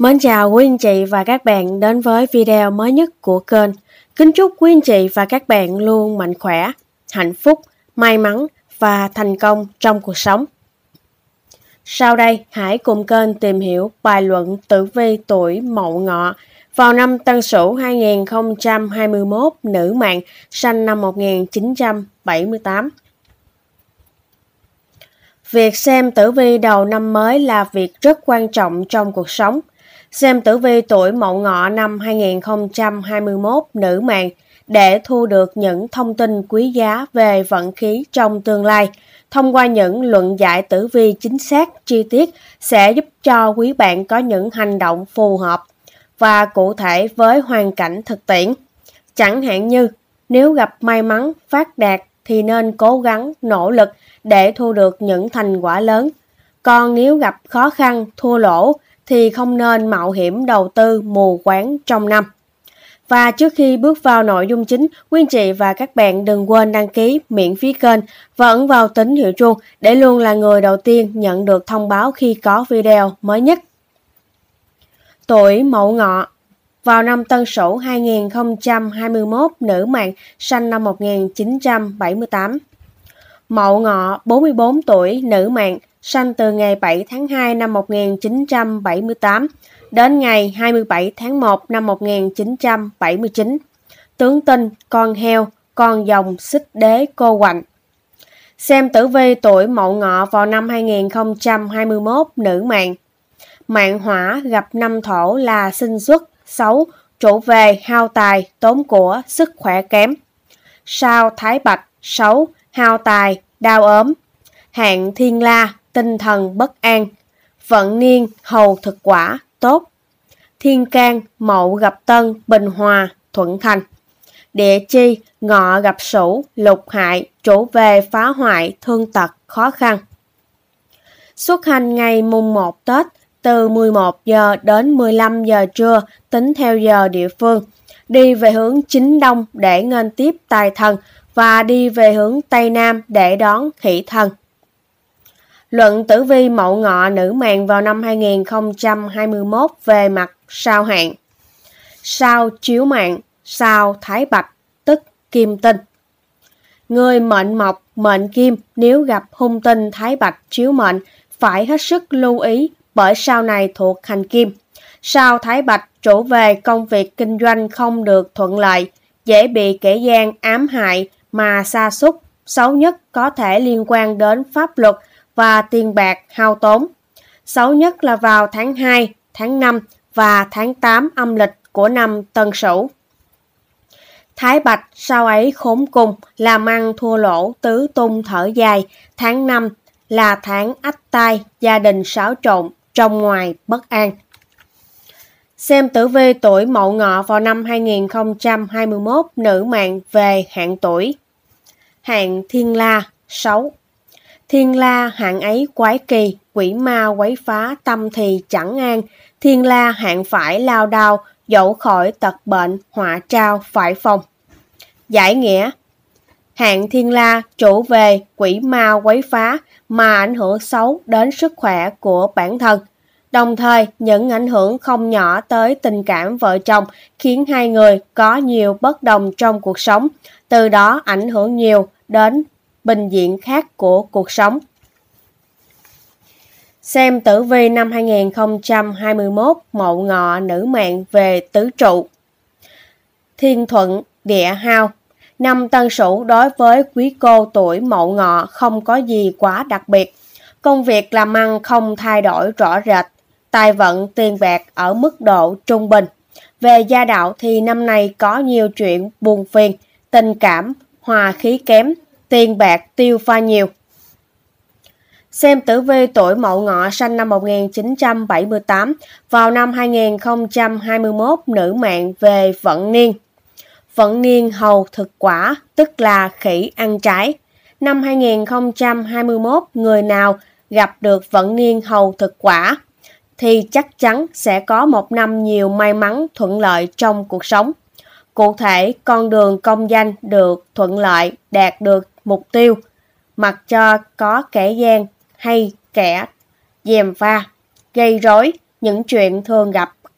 Mến chào quý anh chị và các bạn đến với video mới nhất của kênh. Kính chúc quý anh chị và các bạn luôn mạnh khỏe, hạnh phúc, may mắn và thành công trong cuộc sống. Sau đây, hãy cùng kênh tìm hiểu bài luận tử vi tuổi Mậu Ngọ vào năm Tân Sửu 2021, nữ mạng, sinh năm 1978. Việc xem tử vi đầu năm mới là việc rất quan trọng trong cuộc sống. Xem tử vi tuổi Mậu Ngọ năm 2021, nữ mạng để thu được những thông tin quý giá về vận khí trong tương lai. Thông qua những luận giải tử vi chính xác, chi tiết sẽ giúp cho quý bạn có những hành động phù hợp và cụ thể với hoàn cảnh thực tiễn. Chẳng hạn như nếu gặp may mắn, phát đạt thì nên cố gắng, nỗ lực để thu được những thành quả lớn. Còn nếu gặp khó khăn, thua lỗ thì không nên mạo hiểm đầu tư mù quáng trong năm. Và trước khi bước vào nội dung chính, quý anh chị và các bạn đừng quên đăng ký miễn phí kênh và ấn vào tín hiệu chuông để luôn là người đầu tiên nhận được thông báo khi có video mới nhất. Tuổi Mậu Ngọ vào năm Tân Sửu 2021, nữ mạng, sinh năm 1978. Mậu Ngọ 44 tuổi, nữ mạng, sinh từ ngày 7 tháng 2 năm 1978 đến ngày 27 tháng 1 năm 1979. Tướng tinh, con heo, con dòng, xích đế, cô quạnh. Xem tử vi tuổi Mậu Ngọ vào năm 2021, nữ mạng. Mạng hỏa gặp năm thổ là sinh xuất, xấu, chủ về, hao tài, tốn của, sức khỏe kém. Sao Thái Bạch, xấu, hao tài, đau ốm. Hạn Thiên La, tinh thần bất an. Vận niên hầu thực quả, tốt. Thiên can, Mậu gặp Tân, bình hòa, thuận thành. Địa chi, Ngọ gặp Sửu, lục hại, chủ về, phá hoại, thương tật, khó khăn. Xuất hành ngày mùng 1 Tết, từ 11 giờ đến 15 giờ trưa tính theo giờ địa phương. Đi về hướng chính đông để nghênh tiếp tài thần và đi về hướng Tây Nam để đón khỉ thần. Luận tử vi Mậu Ngọ nữ mạng vào năm 2021 về mặt sao hạn. Sao Chiếu Mạng, sao Thái Bạch, tức Kim Tinh. Người mệnh Mộc, mệnh Kim nếu gặp hung tinh Thái Bạch chiếu mệnh phải hết sức lưu ý bởi sao này thuộc hành Kim. Sao Thái Bạch chủ về công việc kinh doanh không được thuận lợi, dễ bị kẻ gian ám hại mà sa sút, xấu nhất có thể liên quan đến pháp luật và tiền bạc hao tốn. Xấu nhất là vào tháng 2, tháng 5 và tháng 8 âm lịch của năm Tân Sửu. Thái Bạch sao ấy khốn cùng, làm ăn thua lỗ, tứ tung thở dài. Tháng 5 là tháng ách tai, gia đình xáo trộn, trong ngoài bất an. Xem tử vi tuổi Mậu Ngọ vào năm 2021, nữ mạng về hạn tuổi. Hạn Thiên La, xấu. Thiên La hạn ấy quái kỳ, quỷ ma quấy phá, tâm thì chẳng an. Thiên La hạn phải lao đao, dẫu khỏi tật bệnh, họa trao phải phòng. Giải nghĩa: hạn Thiên La chủ về quỷ ma quấy phá mà ảnh hưởng xấu đến sức khỏe của bản thân. Đồng thời, những ảnh hưởng không nhỏ tới tình cảm vợ chồng khiến hai người có nhiều bất đồng trong cuộc sống, từ đó ảnh hưởng nhiều đến bình diện khác của cuộc sống. Xem tử vi năm 2021 Mậu Ngọ nữ mạng về tứ trụ. Thiên thuận, địa hao. Năm Tân Sửu đối với quý cô tuổi Mậu Ngọ không có gì quá đặc biệt. Công việc làm ăn không thay đổi rõ rệt. Tài vận tiền bạc ở mức độ trung bình. Về gia đạo thì năm nay có nhiều chuyện buồn phiền, tình cảm, hòa khí kém, tiền bạc tiêu pha nhiều. Xem tử vi tuổi Mậu Ngọ sinh năm 1978 vào năm 2021, nữ mạng về vận niên. Vận niên hầu thực quả, tức là khỉ ăn trái. Năm 2021, người nào gặp được vận niên hầu thực quả thì chắc chắn sẽ có một năm nhiều may mắn thuận lợi trong cuộc sống. Cụ thể, con đường công danh được thuận lợi, đạt được mục tiêu, mặc cho có kẻ gian hay kẻ gièm pha, gây rối, những chuyện thường gặp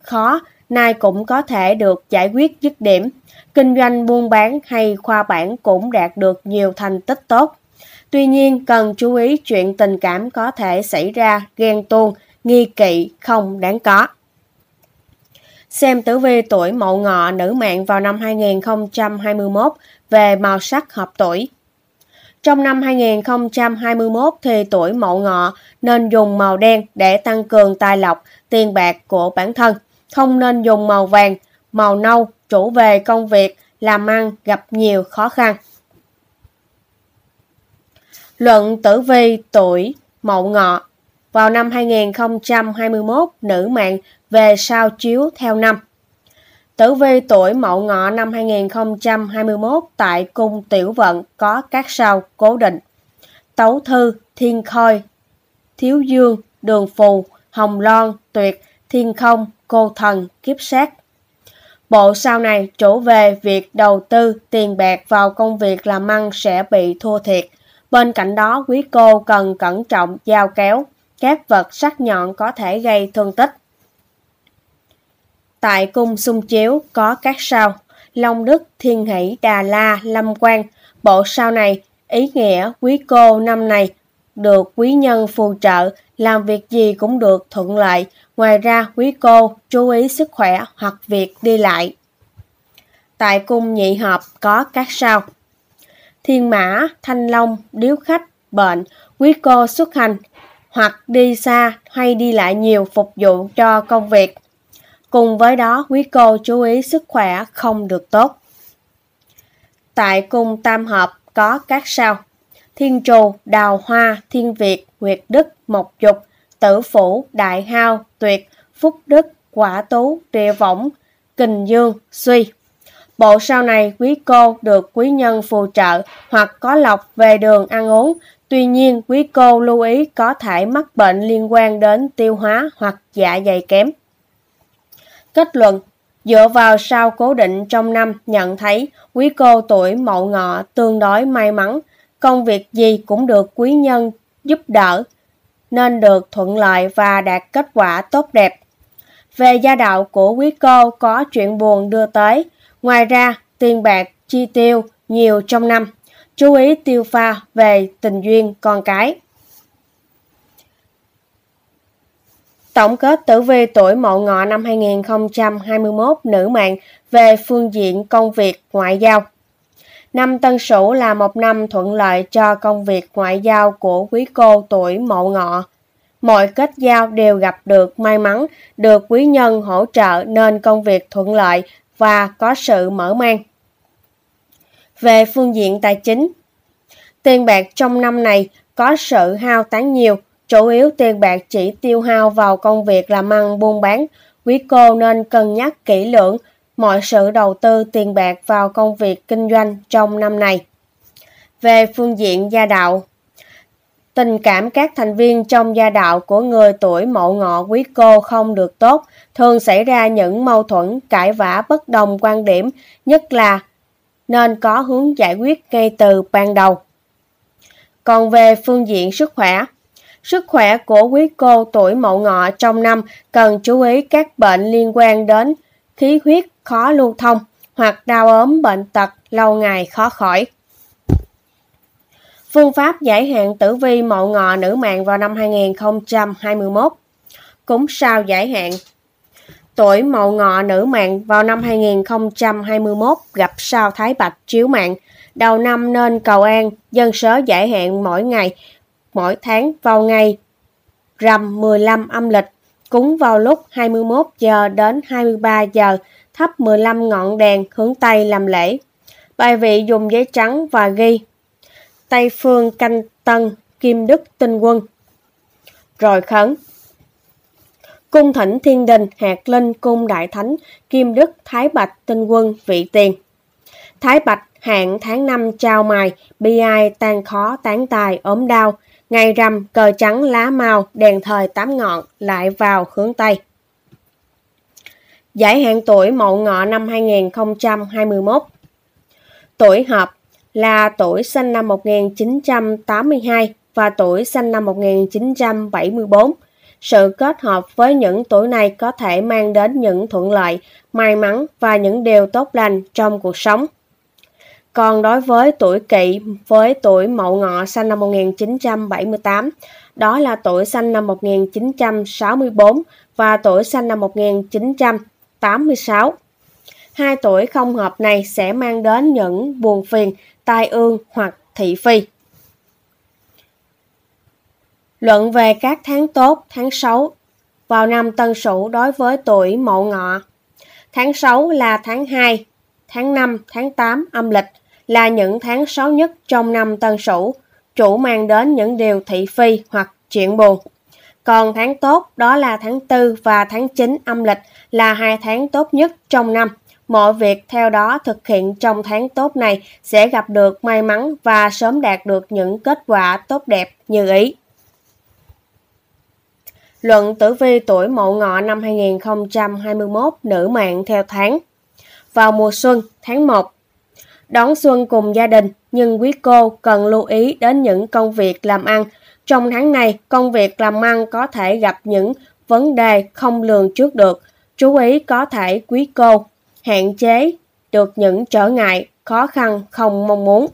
khó, nay cũng có thể được giải quyết dứt điểm. Kinh doanh buôn bán hay khoa bảng cũng đạt được nhiều thành tích tốt. Tuy nhiên, cần chú ý chuyện tình cảm có thể xảy ra ghen tuông, nghi kỵ không đáng có. Xem tử vi tuổi Mậu Ngọ nữ mạng vào năm 2021 về màu sắc hợp tuổi. Trong năm 2021 thì tuổi Mậu Ngọ nên dùng màu đen để tăng cường tài lộc, tiền bạc của bản thân. Không nên dùng màu vàng, màu nâu, chủ về công việc, làm ăn gặp nhiều khó khăn. Luận tử vi tuổi Mậu Ngọ vào năm 2021 nữ mạng về sao chiếu theo năm. Tử vi tuổi Mậu Ngọ năm 2021 tại cung Tiểu Vận có các sao cố định: Tấu Thư, Thiên Khôi, Thiếu Dương, Đường Phù, Hồng Loan, Tuyệt, Thiên Không, Cô Thần, Kiếp Sát. Bộ sao này chủ về việc đầu tư tiền bạc vào công việc làm ăn sẽ bị thua thiệt. Bên cạnh đó, quý cô cần cẩn trọng dao kéo, các vật sắc nhọn có thể gây thương tích. Tại cung xung chiếu có các sao Long Đức, Thiên Hỷ, Đà La, Lâm Quan. Bộ sao này ý nghĩa quý cô năm này được quý nhân phù trợ, làm việc gì cũng được thuận lợi. Ngoài ra, quý cô chú ý sức khỏe hoặc việc đi lại. Tại cung nhị hợp có các sao Thiên Mã, Thanh Long, Điếu Khách, Bệnh. Quý cô xuất hành hoặc đi xa hay đi lại nhiều phục vụ cho công việc. Cùng với đó, quý cô chú ý sức khỏe không được tốt. Tại cung tam hợp có các sao Thiên Trù, Đào Hoa, Thiên Việt, Nguyệt Đức, Mộc Dục, Tử Phủ, Đại Hao, Tuyệt, Phúc Đức, Quả Tú, Địa Võng, Kình Dương, Suy. Bộ sao này quý cô được quý nhân phù trợ hoặc có lộc về đường ăn uống. Tuy nhiên, quý cô lưu ý có thể mắc bệnh liên quan đến tiêu hóa hoặc dạ dày kém. Kết luận: dựa vào sao cố định trong năm nhận thấy quý cô tuổi Mậu Ngọ tương đối may mắn, công việc gì cũng được quý nhân giúp đỡ nên được thuận lợi và đạt kết quả tốt đẹp. Về gia đạo của quý cô có chuyện buồn đưa tới. Ngoài ra, tiền bạc chi tiêu nhiều trong năm. Chú ý tiêu pha về tình duyên con cái. Tổng kết tử vi tuổi Mậu Ngọ năm 2021 nữ mạng về phương diện công việc ngoại giao. Năm Tân Sửu là một năm thuận lợi cho công việc ngoại giao của quý cô tuổi Mậu Ngọ. Mọi kết giao đều gặp được may mắn, được quý nhân hỗ trợ nên công việc thuận lợi và có sự mở mang. Về phương diện tài chính, tiền bạc trong năm này có sự hao tán nhiều, chủ yếu tiền bạc chỉ tiêu hao vào công việc làm ăn buôn bán. Quý cô nên cân nhắc kỹ lưỡng mọi sự đầu tư tiền bạc vào công việc kinh doanh trong năm này. Về phương diện gia đạo, tình cảm các thành viên trong gia đạo của người tuổi Mậu Ngọ quý cô không được tốt, thường xảy ra những mâu thuẫn, cãi vã bất đồng quan điểm, nhất là nên có hướng giải quyết ngay từ ban đầu. Còn về phương diện sức khỏe của quý cô tuổi Mậu Ngọ trong năm cần chú ý các bệnh liên quan đến khí huyết khó lưu thông hoặc đau ốm bệnh tật lâu ngày khó khỏi. Phương pháp giải hạn tử vi Mậu Ngọ nữ mạng vào năm 2021. Cúng sao giải hạn. Tuổi Mậu Ngọ nữ mạng vào năm 2021 gặp sao Thái Bạch chiếu mạng. Đầu năm nên cầu an, dân sớ giải hạn mỗi ngày, mỗi tháng vào ngày rằm 15 âm lịch. Cúng vào lúc 21 giờ đến 23 giờ, thắp 15 ngọn đèn hướng Tây làm lễ. Bài vị dùng giấy trắng và ghi Tây Phương Canh Tân Kim Đức Tinh Quân. Rồi khấn: cung thỉnh thiên đình hạt linh cung đại thánh Kim Đức Thái Bạch Tinh Quân vị tiền. Thái Bạch hạn tháng 5 trao mài, bi ai tan khó tán tài ốm đau. Ngày rằm cờ trắng lá màu, đèn thời 8 ngọn lại vào hướng Tây. Giải hạn tuổi Mậu Ngọ năm 2021. Tuổi hợp là tuổi sinh năm 1982 và tuổi sinh năm 1974. Sự kết hợp với những tuổi này có thể mang đến những thuận lợi, may mắn và những điều tốt lành trong cuộc sống. Còn đối với tuổi Kỷ với tuổi Mậu Ngọ sinh năm 1978, đó là tuổi sinh năm 1964 và tuổi sinh năm 1986. Hai tuổi không hợp này sẽ mang đến những buồn phiền, tai ương hoặc thị phi. Luận về các tháng tốt, tháng xấu vào năm Tân Sửu đối với tuổi Mậu Ngọ. Tháng xấu là tháng 2, tháng 5, tháng 8 âm lịch là những tháng xấu nhất trong năm Tân Sửu, chủ mang đến những điều thị phi hoặc chuyện buồn. Còn tháng tốt đó là tháng 4 và tháng 9 âm lịch là hai tháng tốt nhất trong năm. Mọi việc theo đó thực hiện trong tháng tốt này sẽ gặp được may mắn và sớm đạt được những kết quả tốt đẹp như ý. Luận tử vi tuổi Mậu Ngọ năm 2021 nữ mạng theo tháng. Vào mùa xuân, tháng 1. Đón xuân cùng gia đình, nhưng quý cô cần lưu ý đến những công việc làm ăn. Trong tháng này, công việc làm ăn có thể gặp những vấn đề không lường trước được. Chú ý có thể quý cô hạn chế được những trở ngại, khó khăn không mong muốn.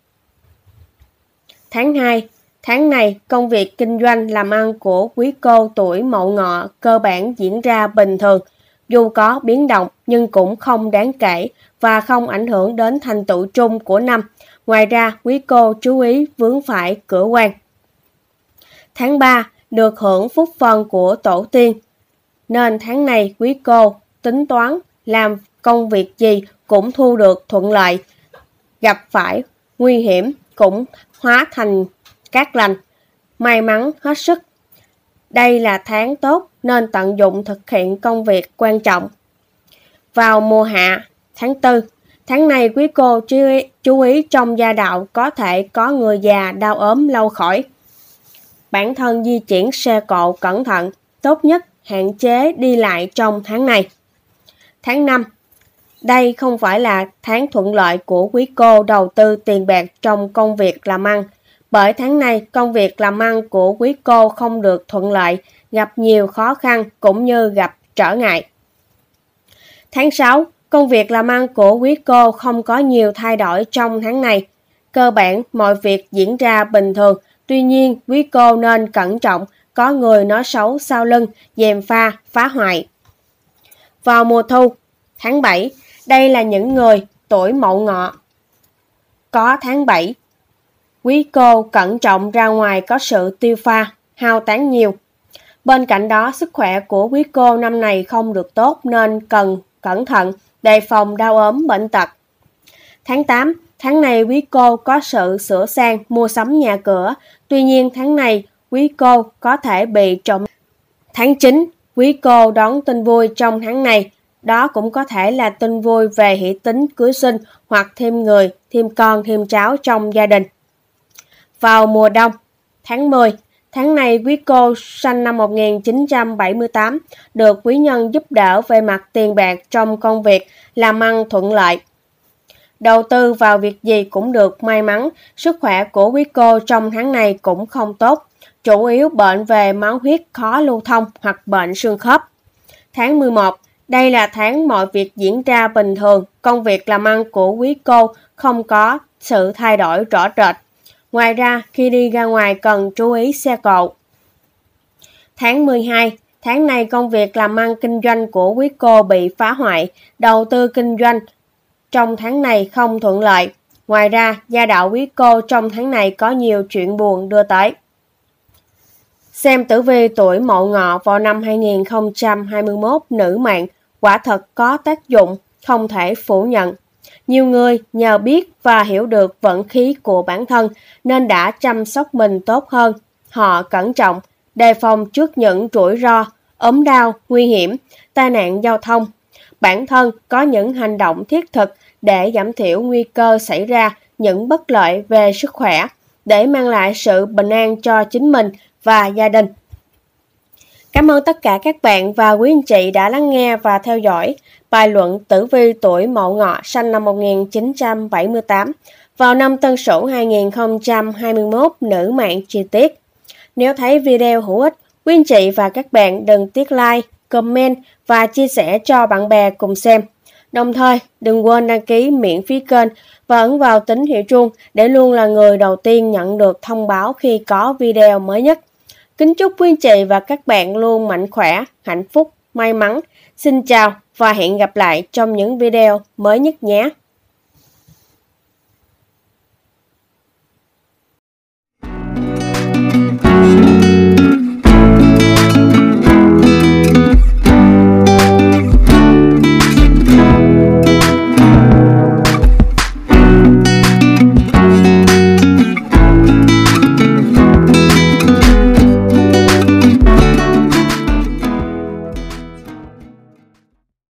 Tháng 2. Tháng này, công việc kinh doanh làm ăn của quý cô tuổi Mậu Ngọ cơ bản diễn ra bình thường. Dù có biến động nhưng cũng không đáng kể và không ảnh hưởng đến thành tựu chung của năm. Ngoài ra, quý cô chú ý vướng phải cửa quan. Tháng 3, được hưởng phúc phần của tổ tiên. Nên tháng này quý cô tính toán làm công việc gì cũng thu được thuận lợi. Gặp phải nguy hiểm cũng hóa thành cát lành, may mắn hết sức. Đây là tháng tốt nên tận dụng thực hiện công việc quan trọng. Vào mùa hạ, tháng 4, tháng này quý cô chú ý trong gia đạo có thể có người già đau ốm lâu khỏi. Bản thân di chuyển xe cộ cẩn thận, tốt nhất hạn chế đi lại trong tháng này. Tháng 5, đây không phải là tháng thuận lợi của quý cô đầu tư tiền bạc trong công việc làm ăn. Bởi tháng này, công việc làm ăn của quý cô không được thuận lợi, gặp nhiều khó khăn cũng như gặp trở ngại. Tháng 6, công việc làm ăn của quý cô không có nhiều thay đổi trong tháng này. Cơ bản, mọi việc diễn ra bình thường. Tuy nhiên, quý cô nên cẩn trọng, có người nói xấu sau lưng, gièm pha, phá hoại. Vào mùa thu, tháng 7, đây là những người tuổi Mậu Ngọ. Có tháng 7, quý cô cẩn trọng ra ngoài có sự tiêu pha, hao tán nhiều. Bên cạnh đó, sức khỏe của quý cô năm này không được tốt nên cần cẩn thận, đề phòng đau ốm bệnh tật. Tháng 8, tháng này quý cô có sự sửa sang, mua sắm nhà cửa. Tuy nhiên tháng này quý cô có thể bị trộm. Tháng 9, quý cô đón tin vui trong tháng này. Đó cũng có thể là tin vui về hỷ tính cưới sinh hoặc thêm người, thêm con, thêm cháu trong gia đình. Vào mùa đông, tháng 10, tháng này quý cô sinh năm 1978 được quý nhân giúp đỡ về mặt tiền bạc trong công việc, làm ăn thuận lợi. Đầu tư vào việc gì cũng được may mắn, sức khỏe của quý cô trong tháng này cũng không tốt, chủ yếu bệnh về máu huyết khó lưu thông hoặc bệnh xương khớp. Tháng 11, đây là tháng mọi việc diễn ra bình thường, công việc làm ăn của quý cô không có sự thay đổi rõ rệt. Ngoài ra, khi đi ra ngoài cần chú ý xe cộ. Tháng 12, tháng này công việc làm ăn kinh doanh của quý cô bị phá hoại, đầu tư kinh doanh trong tháng này không thuận lợi. Ngoài ra, gia đạo quý cô trong tháng này có nhiều chuyện buồn đưa tới. Xem tử vi tuổi Mậu Ngọ vào năm 2021 nữ mạng quả thật có tác dụng, không thể phủ nhận. Nhiều người nhờ biết và hiểu được vận khí của bản thân nên đã chăm sóc mình tốt hơn. Họ cẩn trọng, đề phòng trước những rủi ro, ốm đau, nguy hiểm, tai nạn giao thông. Bản thân có những hành động thiết thực để giảm thiểu nguy cơ xảy ra những bất lợi về sức khỏe, để mang lại sự bình an cho chính mình và gia đình. Cảm ơn tất cả các bạn và quý anh chị đã lắng nghe và theo dõi bài luận tử vi tuổi Mậu Ngọ sinh năm 1978 vào năm Tân Sửu 2021 nữ mạng chi tiết. Nếu thấy video hữu ích, Quý anh chị và các bạn đừng tiếc like, comment và chia sẻ cho bạn bè cùng xem. Đồng thời, đừng quên đăng ký miễn phí kênh và ấn vào tín hiệu chuông để luôn là người đầu tiên nhận được thông báo khi có video mới nhất. Kính chúc quý anh chị và các bạn luôn mạnh khỏe, hạnh phúc, may mắn. Xin chào và hẹn gặp lại trong những video mới nhất nhé.